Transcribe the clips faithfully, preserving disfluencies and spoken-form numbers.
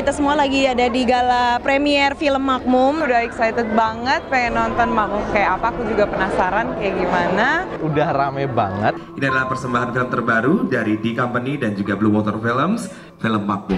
kita semua lagi ada di gala premier film Makmum. Udah excited banget, pengen nonton Makmum kayak apa, aku juga penasaran kayak gimana. Udah rame banget. Ini adalah persembahan film terbaru dari D Company dan juga Blue Water Films, film Makmum.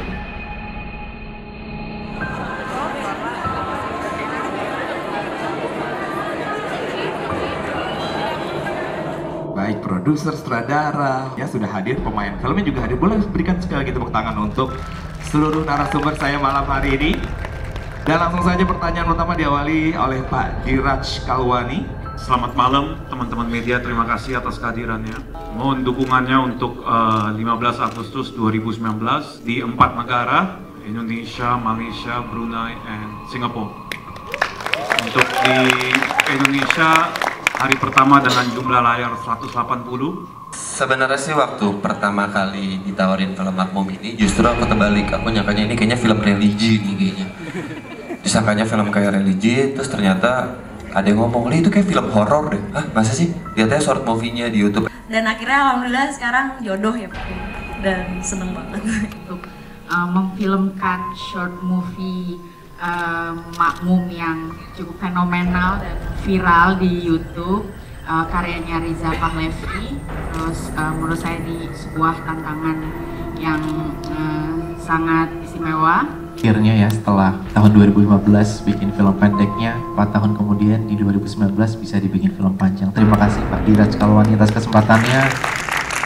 Baik produser, sutradara, ya sudah hadir, pemain filmnya juga hadir. Boleh berikan sekali lagi tepuk tangan untuk seluruh narasumber saya malam hari ini. Dan langsung saja pertanyaan pertama diawali oleh Pak Diraj Kalwani. Selamat malam teman-teman media, terima kasih atas kehadirannya. Mohon dukungannya untuk uh, lima belas Agustus dua ribu sembilan belas di empat negara, Indonesia, Malaysia, Brunei, and Singapura. Untuk di Indonesia, hari pertama dengan jumlah layar seratus delapan puluh. Sebenarnya sih waktu pertama kali ditawarin film Makmum ini, justru aku terbalik, aku nyangkanya ini kayaknya film religi nih kayaknya. Disangkanya film kayak religi, terus ternyata ada yang ngomong, itu kayak film horor deh. Hah, masa sih? Lihatnya short movie-nya di YouTube. Dan akhirnya alhamdulillah sekarang jodoh ya Pak. Dan seneng banget untuk uh, memfilmkan short movie uh, Makmum yang cukup fenomenal dan viral di YouTube. Uh, karyanya Riza Pahlevi, terus uh, menurut saya ini sebuah tantangan yang uh, sangat istimewa. Akhirnya ya setelah tahun dua ribu lima belas bikin film pendeknya, empat tahun kemudian di dua ribu sembilan belas bisa dibikin film panjang. Terima kasih Pak Diraj Kalwani atas kesempatannya.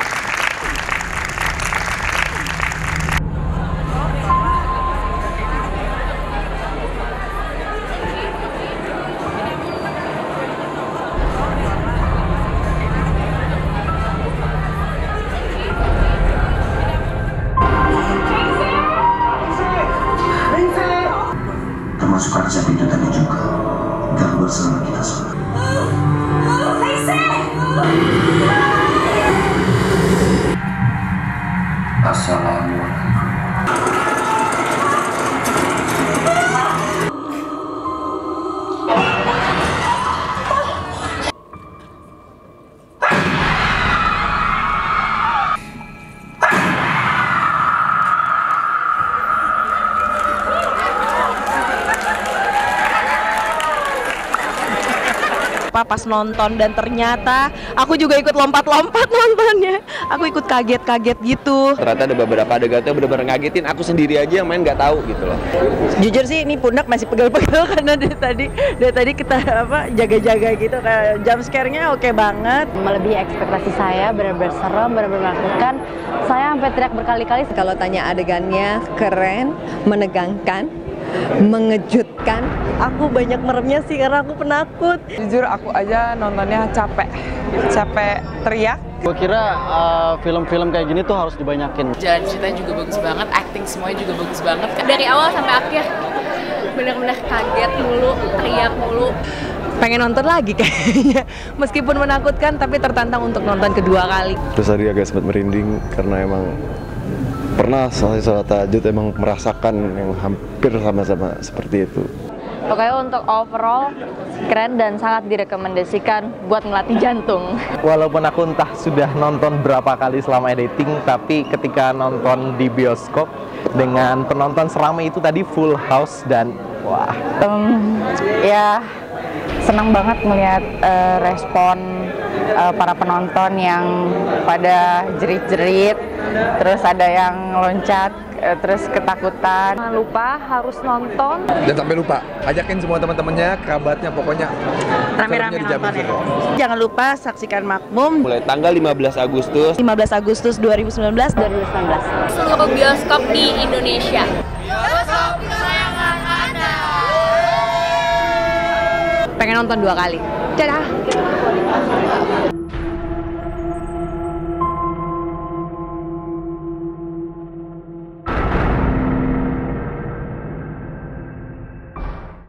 Termasuk Arca itu tadi juga gak bersama kita semua. Assalamualaikum. Pas nonton dan ternyata aku juga ikut lompat-lompat nontonnya. Aku ikut kaget-kaget gitu. Ternyata ada beberapa adegan tuh bener-bener ngagetin. Aku sendiri aja yang main nggak tahu gitu loh. Jujur sih ini pundak masih pegel-pegel karena dari tadi dari tadi kita apa jaga-jaga gitu. Kayak jump scare-nya oke banget. Melebihi ekspektasi saya, benar-benar serem, benar-benar menakutkan. Saya sampai teriak berkali-kali. Kalau tanya adegannya keren, menegangkan, mengejutkan. Aku banyak meremnya sih karena aku penakut. Jujur aku aja nontonnya capek, capek teriak. Gue kira film-film uh, kayak gini tuh harus dibanyakin. Jalan ceritanya juga bagus banget, acting semuanya juga bagus banget. Dari awal sampai akhir benar-benar kaget mulu, teriak mulu. Pengen nonton lagi kayaknya. Meskipun menakutkan tapi tertantang untuk nonton kedua kali. Terus tadi agak sempat merinding karena emang pernah saat sholat tahajud emang merasakan yang hampir sama-sama seperti itu. Pokoknya untuk overall keren dan sangat direkomendasikan buat melatih jantung. Walaupun aku entah sudah nonton berapa kali selama editing, tapi ketika nonton di bioskop dengan penonton seramai itu tadi full house dan wah. Um, ya senang banget melihat uh, respon uh, para penonton yang pada jerit-jerit, terus ada yang loncat, uh, terus ketakutan. Jangan lupa harus nonton. Dan sampai lupa, ajakin semua teman-temannya, kerabatnya, pokoknya rame-rame nonton ya. Jangan lupa saksikan Makmum mulai tanggal lima belas Agustus lima belas Agustus dua ribu sembilan belas. Seluruh bioskop di Indonesia. Bioskop kesayangan Anda. Pengen nonton dua kali. Dadah.